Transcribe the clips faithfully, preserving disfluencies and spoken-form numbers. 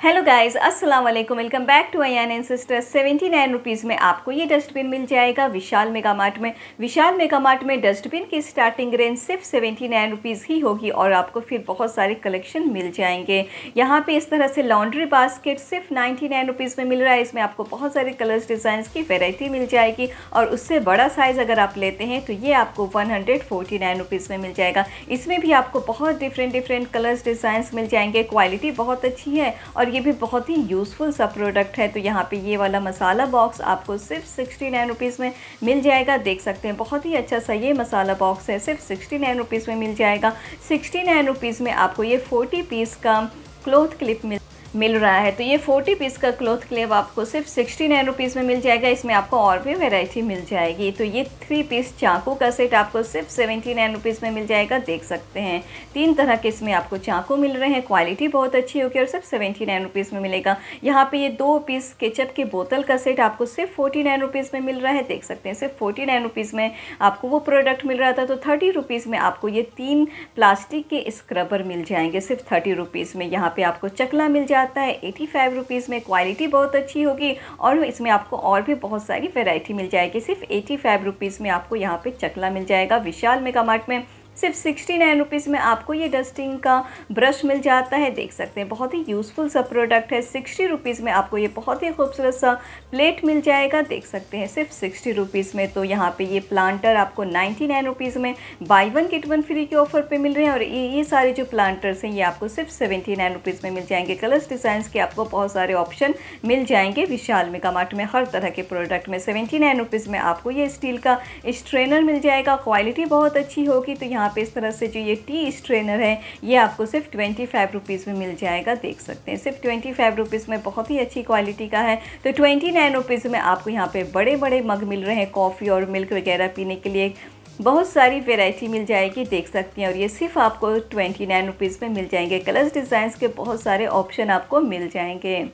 Hello guys, अस्सलाम वालेकुम। Welcome back to Ayaan and sisters. Seventy nine rupees में आपको ये डस्टबिन मिल जाएगा विशाल मेगा मार्ट में। विशाल मेगा मार्ट में डस्टबिन की स्टार्टिंग रेंज सिर्फ सेवेंटी नाइन रुपीज़ ही होगी और आपको फिर बहुत सारे कलेक्शन मिल जाएंगे। यहाँ पे इस तरह से लॉन्ड्री बास्केट सिर्फ नाइन्टी नाइन रुपीज़ में मिल रहा है। इसमें आपको बहुत सारे कलर्स डिज़ाइन की वेराइटी मिल जाएगी और उससे बड़ा साइज़ अगर आप लेते हैं तो ये आपको one hundred forty nine rupees में मिल जाएगा। इसमें भी आपको बहुत डिफरेंट डिफरेंट कलर्स डिज़ाइन मिल जाएंगे। क्वालिटी बहुत अच्छी है और ये भी बहुत ही यूज़फुल सा प्रोडक्ट है। तो यहाँ पे ये वाला मसाला बॉक्स आपको सिर्फ सिक्सटी नाइन रुपीज़ में मिल जाएगा। देख सकते हैं बहुत ही अच्छा सा ये मसाला बॉक्स है, सिर्फ सिक्सटी नाइन रुपीज़ में मिल जाएगा। सिक्सटी नाइन रुपीज़ में आपको ये फोर्टी पीस का क्लॉथ क्लिप मिल मिल रहा है। तो ये फोर्टी पीस का क्लॉथ क्लिप आपको सिर्फ सिक्सटी नाइन रुपीज़ में मिल जाएगा। इसमें आपको और भी वैरायटी मिल जाएगी। तो ये थ्री पीस चाकू का सेट आपको सिर्फ सेवेंटी नाइन रुपीज़ में मिल जाएगा। देख सकते हैं तीन तरह के इसमें आपको चाकू मिल रहे हैं। क्वालिटी बहुत अच्छी होगी और सिर्फ सेवेंटी नाइन रुपीज़ में मिलेगा। यहाँ पे ये दो पीस केचप की बोतल का सेट आपको सिर्फ फोर्टी नाइन रुपीज़ में मिल रहा है। देख सकते हैं सिर्फ फोर्टी नाइन रुपीज़ में आपको वो प्रोडक्ट मिल रहा था। तो थर्टी रुपीज़ में आपको ये तीन प्लास्टिक के स्क्रबर मिल जाएंगे सिर्फ थर्टी रुपीज़ में। यहाँ पे आपको चकला मिल जाता है एटी फाइव रुपीज़ में। क्वालिटी बहुत अच्छी होगी और इसमें आपको और भी बहुत सारी वैरायटी मिल जाएगी। सिर्फ एटी फाइव रुपीज़ में आपको यहाँ पे चकला मिल जाएगा। विशाल मेगा मार्ट में सिर्फ सिक्सटी नाइन रुपीज़ में आपको ये डस्टिंग का ब्रश मिल जाता है। देख सकते हैं बहुत ही यूज़फुल सा प्रोडक्ट है। सिक्सटी रुपीज़ में आपको ये बहुत ही खूबसूरत सा प्लेट मिल जाएगा। देख सकते हैं सिर्फ सिक्सटी रुपीज़ में। तो यहाँ पे ये प्लांटर आपको नाइन्टी नाइन रुपीज़ में buy one get one free के ऑफर पे मिल रहे हैं और ये ये सारे जो प्लांटर्स हैं ये आपको सिर्फ सेवेंटी नाइन रुपीज़ में मिल जाएंगे। कलर्स डिज़ाइंस के आपको बहुत सारे ऑप्शन मिल जाएंगे विशाल मेगा मार्ट में। हर तरह के प्रोडक्ट में सेवेंटी नाइन रुपीज़ में आपको ये स्टील का स्ट्रेनर मिल जाएगा। क्वालिटी बहुत अच्छी होगी। तो यहाँ पे इस तरह से जो ये टी स्ट्रेनर है ये आपको सिर्फ ट्वेंटी फाइव रुपीज़ में मिल जाएगा। देख सकते हैं सिर्फ ट्वेंटी फाइव रुपीज़ में बहुत ही अच्छी क्वालिटी का है। तो ट्वेंटी नाइन रुपीज़ में आपको यहाँ पे बड़े बड़े मग मिल रहे हैं कॉफ़ी और मिल्क वगैरह पीने के लिए। बहुत सारी वैरायटी मिल जाएगी। देख सकती हैं और ये सिर्फ आपको ट्वेंटी नाइन रुपीज़ में मिल जाएंगे। कलर्स डिज़ाइंस के बहुत सारे ऑप्शन आपको मिल जाएंगे।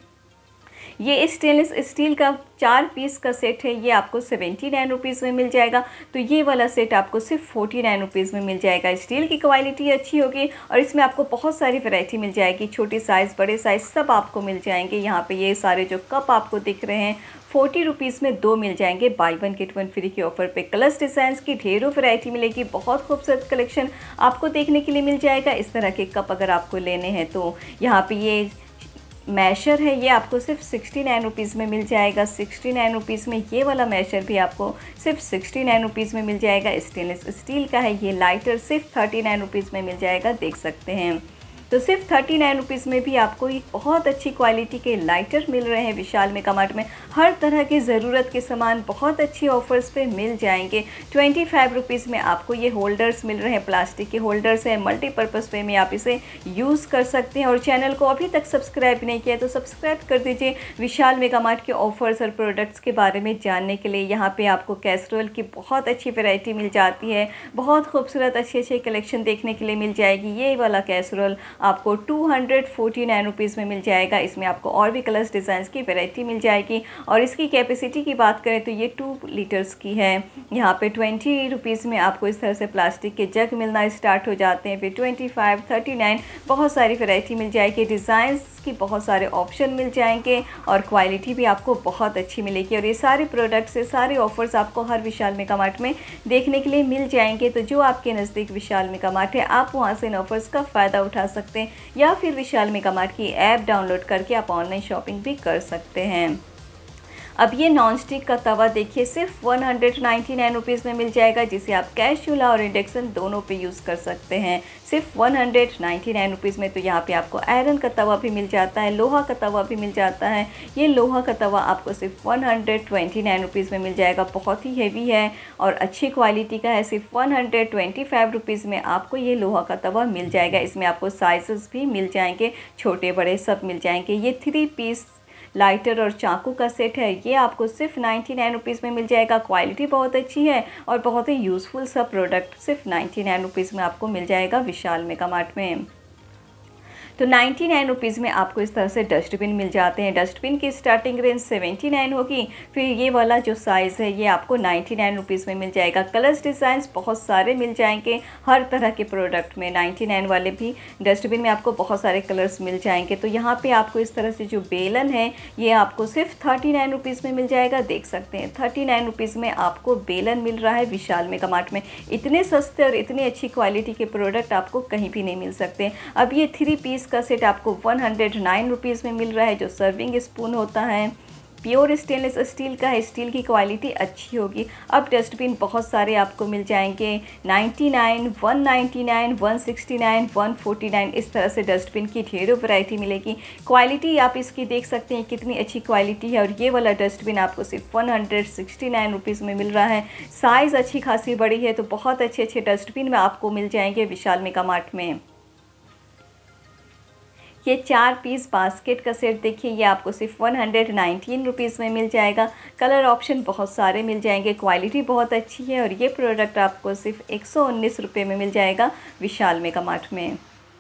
ये स्टेनलेस स्टील का चार पीस का सेट है, ये आपको सेवेंटी नाइन रुपीज़ में मिल जाएगा। तो ये वाला सेट आपको सिर्फ फोर्टी नाइन रुपीज़ में मिल जाएगा। स्टील की क्वालिटी अच्छी होगी और इसमें आपको बहुत सारी वैरायटी मिल जाएगी। छोटे साइज़ बड़े साइज़ सब आपको मिल जाएंगे। यहाँ पे ये सारे जो कप आपको दिख रहे हैं फोर्टी रुपीज़ में दो मिल जाएंगे buy one get one free के ऑफर पे। कलर्स डिज़ाइंस की ढेरों वैरायटी मिलेगी। बहुत खूबसूरत कलेक्शन आपको देखने के लिए मिल जाएगा। इस तरह के कप अगर आपको लेने हैं तो यहाँ पे ये मैशर है, ये आपको सिर्फ सिक्सटी नाइन रुपीज़ में मिल जाएगा। सिक्सटी नाइन रुपीज़ में ये वाला मैशर भी आपको सिर्फ सिक्सटी नाइन रुपीज़ में मिल जाएगा। स्टेनलेस स्टील का है। ये लाइटर सिर्फ थर्टी नाइन रुपीज़ में मिल जाएगा। देख सकते हैं तो सिर्फ थर्टी नाइन रुपीज़ में भी आपको एक बहुत अच्छी क्वालिटी के लाइटर मिल रहे हैं विशाल मेगा मार्ट में। हर तरह की ज़रूरत के सामान बहुत अच्छी ऑफर्स पे मिल जाएंगे। ट्वेंटी फाइव रुपीज़ में आपको ये होल्डर्स मिल रहे हैं। प्लास्टिक के होल्डर्स हैं, मल्टीपर्पज़ पे में आप इसे यूज़ कर सकते हैं। और चैनल को अभी तक सब्सक्राइब नहीं किया तो सब्सक्राइब कर दीजिए विशाल मेगा मार्ट के ऑफर्स और प्रोडक्ट्स के बारे में जानने के लिए। यहाँ पर आपको कैसरोल की बहुत अच्छी वेराइटी मिल जाती है। बहुत खूबसूरत अच्छे अच्छे कलेक्शन देखने के लिए मिल जाएगी। ये वाला कैसरोल आपको two hundred forty nine rupees में मिल जाएगा। इसमें आपको और भी कलर्स डिज़ाइंस की वैरायटी मिल जाएगी। और इसकी कैपेसिटी की बात करें तो ये टू लीटर्स की है। यहाँ पे ट्वेंटी रुपीज़ में आपको इस तरह से प्लास्टिक के जग मिलना स्टार्ट हो जाते हैं। फिर ट्वेंटी फाइव थर्टी नाइन बहुत सारी वैरायटी मिल जाएगी। डिज़ाइंस की बहुत सारे ऑप्शन मिल जाएंगे और क्वालिटी भी आपको बहुत अच्छी मिलेगी। और ये सारे प्रोडक्ट्स से सारे ऑफर्स आपको हर विशाल मेगा मार्ट में देखने के लिए मिल जाएंगे। तो जो आपके नज़दीक विशाल मेगा मार्ट है आप वहाँ से इन ऑफर्स का फ़ायदा उठा सकते हैं या फिर विशाल मेगा मार्ट की ऐप डाउनलोड करके आप ऑनलाइन शॉपिंग भी कर सकते हैं। अब ये नॉन स्टिक का तवा देखिए सिर्फ one hundred ninety nine rupees में मिल जाएगा, जिसे आप गैस चूल्हा और इंडक्शन दोनों पे यूज़ कर सकते हैं। सिर्फ one hundred ninety nine rupees में। तो यहाँ पे आपको आयरन का तवा भी मिल जाता है, लोहा का तवा भी मिल जाता है। ये लोहा का तवा आपको सिर्फ one hundred twenty nine rupees में मिल जाएगा। बहुत ही हेवी है और अच्छी क्वालिटी का है। सिर्फ one hundred twenty five rupees में आपको ये लोहा का तवा मिल जाएगा। इसमें आपको साइज़ेस भी मिल जाएंगे, छोटे बड़े सब मिल जाएंगे। ये थ्री पीस लाइटर और चाकू का सेट है, ये आपको सिर्फ नाइन्टी नाइन रुपीज़ में मिल जाएगा। क्वालिटी बहुत अच्छी है और बहुत ही यूज़फुल सा प्रोडक्ट सिर्फ नाइन्टी नाइन रुपीज़ में आपको मिल जाएगा विशाल मेगा मार्ट में। तो नाइन्टी नाइन रुपीज़ में आपको इस तरह से डस्टबिन मिल जाते हैं। डस्टबिन की स्टार्टिंग रेंज सेवेंटी नाइन होगी। फिर ये वाला जो साइज़ है ये आपको नाइन्टी नाइन रुपीज़ में मिल जाएगा। कलर्स डिज़ाइंस बहुत सारे मिल जाएंगे हर तरह के प्रोडक्ट में। नाइन्टी नाइन वाले भी डस्टबिन में आपको बहुत सारे कलर्स मिल जाएंगे। तो यहाँ पे आपको इस तरह से जो बेलन है ये आपको सिर्फ थर्टी नाइन रुपीज़ में मिल जाएगा। देख सकते हैं थर्टी नाइन रुपीज़ में आपको बेलन मिल रहा है विशाल मेगा मार्ट में। इतने सस्ते और इतनी अच्छी क्वालिटी के प्रोडक्ट आपको कहीं भी नहीं मिल सकते। अब ये थ्री पीस का सेट आपको वन हंड्रेड नाइन रुपीज़ में मिल रहा है। जो सर्विंग स्पून होता है प्योर स्टेनलेस स्टील का है, स्टील की क्वालिटी अच्छी होगी। अब डस्टबिन बहुत सारे आपको मिल जाएंगे ninety nine, one ninety nine, one sixty nine, one forty nine, इस तरह से डस्टबिन की ढेरों वैरायटी मिलेगी। क्वालिटी आप इसकी देख सकते हैं कितनी अच्छी क्वालिटी है। और ये वाला डस्टबिन आपको सिर्फ one hundred sixty nine rupees में मिल रहा है। साइज़ अच्छी खासी बड़ी है। तो बहुत अच्छे अच्छे डस्टबिन में आपको मिल जाएंगे विशाल मेगा मार्ट में। ये चार पीस बास्केट का सेट देखिए ये आपको सिर्फ वन हंड्रेड नाइनटीन रुपीज़ में मिल जाएगा। कलर ऑप्शन बहुत सारे मिल जाएंगे। क्वालिटी बहुत अच्छी है। और ये प्रोडक्ट आपको सिर्फ एक सौ उन्नीस रुपये में मिल जाएगा विशाल मेगा मार्ट में।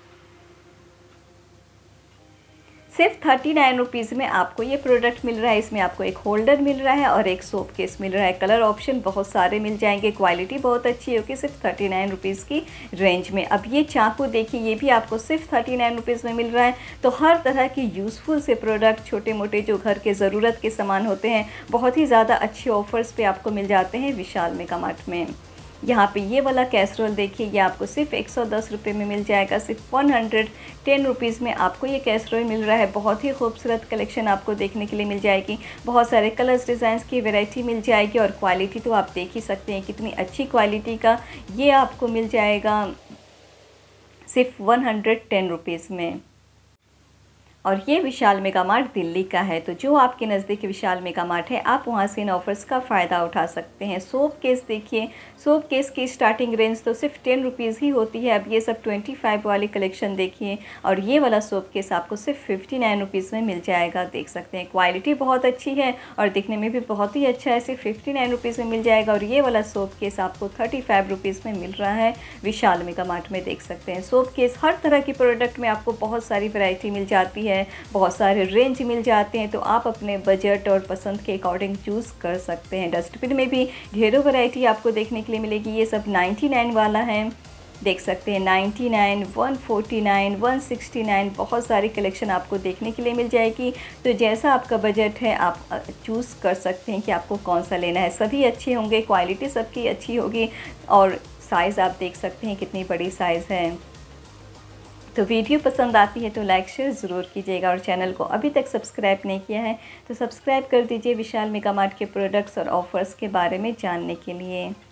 सिर्फ थर्टी नाइन रुपीज़ में आपको ये प्रोडक्ट मिल रहा है। इसमें आपको एक होल्डर मिल रहा है और एक सोप केस मिल रहा है। कलर ऑप्शन बहुत सारे मिल जाएंगे। क्वालिटी बहुत अच्छी होगी सिर्फ थर्टी नाइन रुपीज़ की रेंज में। अब ये चाकू देखिए ये भी आपको सिर्फ थर्टी नाइन रुपीज़ में मिल रहा है। तो हर तरह के यूज़फुल से प्रोडक्ट छोटे मोटे जो घर के ज़रूरत के सामान होते हैं बहुत ही ज़्यादा अच्छे ऑफर्स पे आपको मिल जाते हैं विशाल मेगा मार्ट में। यहाँ पे ये वाला कैसरोल देखिए ये आपको सिर्फ एक सौ दस रुपये में मिल जाएगा। सिर्फ वन हंड्रेड टेन रुपीज़ में आपको ये कैसरोल मिल रहा है। बहुत ही खूबसूरत कलेक्शन आपको देखने के लिए मिल जाएगी। बहुत सारे कलर्स डिज़ाइंस की वैरायटी मिल जाएगी। और क्वालिटी तो आप देख ही सकते हैं कितनी अच्छी क्वालिटी का ये आपको मिल जाएगा सिर्फ वन हंड्रेड टेन रुपीज़ में। और ये विशाल मेगा मार्ट दिल्ली का है। तो जो आपके नज़दीक विशाल मेगा मार्ट है आप वहाँ से इन ऑफ़र्स का फ़ायदा उठा सकते हैं। सोप केस देखिए सोप केस की स्टार्टिंग रेंज तो सिर्फ टेन रुपीज़ ही होती है। अब ये सब ट्वेंटी फाइव वाली कलेक्शन देखिए। और ये वाला सोप केस आपको सिर्फ फिफ्टी नाइन रुपीज़ में मिल जाएगा। देख सकते हैं क्वालिटी बहुत अच्छी है और दिखने में भी बहुत ही अच्छा है। सिर्फ फिफ्टी नाइन रुपीज़ में मिल जाएगा। और ये वाला सोप केस आपको थर्टी फाइव रुपीज़ में मिल रहा है विशाल मेगा मार्ट में। देख सकते हैं सोप केस हर तरह की प्रोडक्ट में आपको बहुत सारी वैरायटी मिल जाती है। बहुत सारे रेंज मिल जाते हैं। तो आप अपने बजट और पसंद के अकॉर्डिंग चूज़ कर सकते हैं। डस्टबिन में भी ढेरों वैरायटी आपको देखने के लिए मिलेगी। ये सब नाइन्टी नाइन वाला है। देख सकते हैं ninety nine, one forty nine, one sixty nine, बहुत सारी कलेक्शन आपको देखने के लिए मिल जाएगी। तो जैसा आपका बजट है आप चूज़ कर सकते हैं कि आपको कौन सा लेना है। सभी अच्छे होंगे, क्वालिटी सबकी अच्छी होगी। और साइज़ आप देख सकते हैं कितनी बड़ी साइज़ है। तो वीडियो पसंद आती है तो लाइक शेयर ज़रूर कीजिएगा। और चैनल को अभी तक सब्सक्राइब नहीं किया है तो सब्सक्राइब कर दीजिए विशाल मेगा मार्ट के प्रोडक्ट्स और ऑफ़र्स के बारे में जानने के लिए।